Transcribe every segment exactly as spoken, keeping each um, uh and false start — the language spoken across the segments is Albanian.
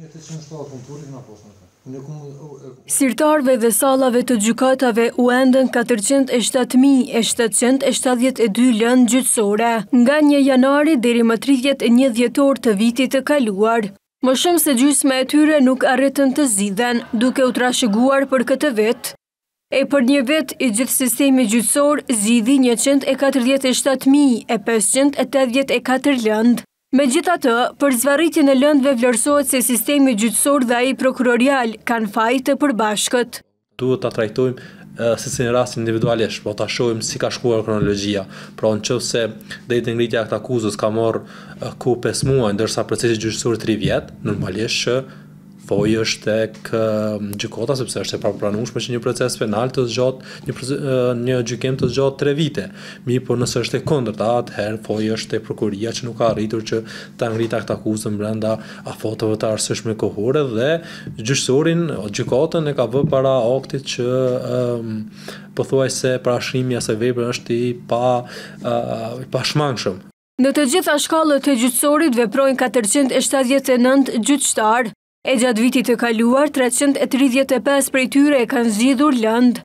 Sirtarëve dhe sallave të gjykatave u endën katërqind e shtatë mijë e shtatëqind e shtatëdhjetë e dy lëndë gjyqësore, nga një janari deri më tridhjetë e një dhjetor të vitit të kaluar. Më shumë se gjysma e tyre nuk arritën të zgjidhen, duke u trashëguar për këtë vit. E për një vit, i gjithë sistemi gjyqësor zgjidhi njëqind e katërdhjetë e shtatë mijë e pesëqind e tetëdhjetë e katër lëndë. Megjithatë, për zvarritjen e lëndëve vlerësohet se sistemi gjyqësor dhe ai prokurorial kanë faj të përbashkët. Duhet ta trajtojmë se si në rast individualisht, po ta shohim si ka shkuar kronologjia. Pra nëse deri te ngritja e akta akuzës ka marrë kohë pesë muaj, ndërsa procesi gjyqësor tri vjet, normalisht që foji është tek gjykata, sepse është e papranueshme që një proces penal të zgjat, një, një gjykim të zgjat tre vite. Mirë, por nëse është e kundërta, atëherë foji është tek prokuria që nuk ka arritur që ta ngritë akta akuzën brenda afateve të arsyeshme kohore dhe gjyqësorin, gjykatën e ka vënë para aktit që um, pothuajse parashkrimi i asaj vepre është i pa uh, i pashmangshëm. Në të gjitha shkallët e gjyqësorit veprojnë katërqind e shtatëdhjetë e nëntë gjyqtar. E gjatë vitit të kaluar, treqind e tridhjetë e pesë prej tyre e kanë zgjidhur lëndë.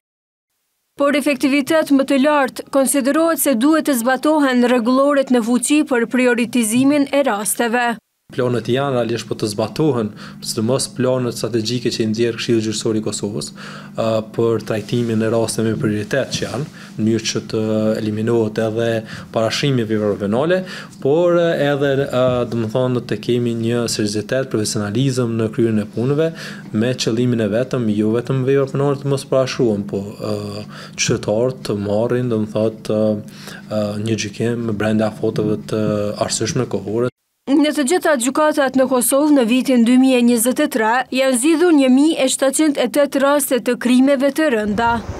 Por efektivitet më të lartë konsiderohet se duhet të zbatohen rregulloret në fuqi për prioritizimin e rasteve. Planet janë realisht po të zbatohen, sidomos planet strategjike që i nxjerr Këshilli Gjyqësor i Kosovës uh, për trajtimin e rasteve me prioritet që janë, në mënyrë që të eliminohet edhe parashkrimi i veprave penale, por edhe uh, domethënë të kemi një seriozitet, profesionalizëm në kryerjen e punëve, me qëllimin e vetëm jo vetëm veprat penale të mos parashkruhen, po uh, qytetarët të marrin domethënë uh, uh, një gjykim brenda afateve të arsyeshme kohore. Në të gjitha gjykatat në Kosovë në vitin dy mijë e njëzet e tre janë zgjidhur një mijë e shtatëqind e tetë raste të krimeve të rënda.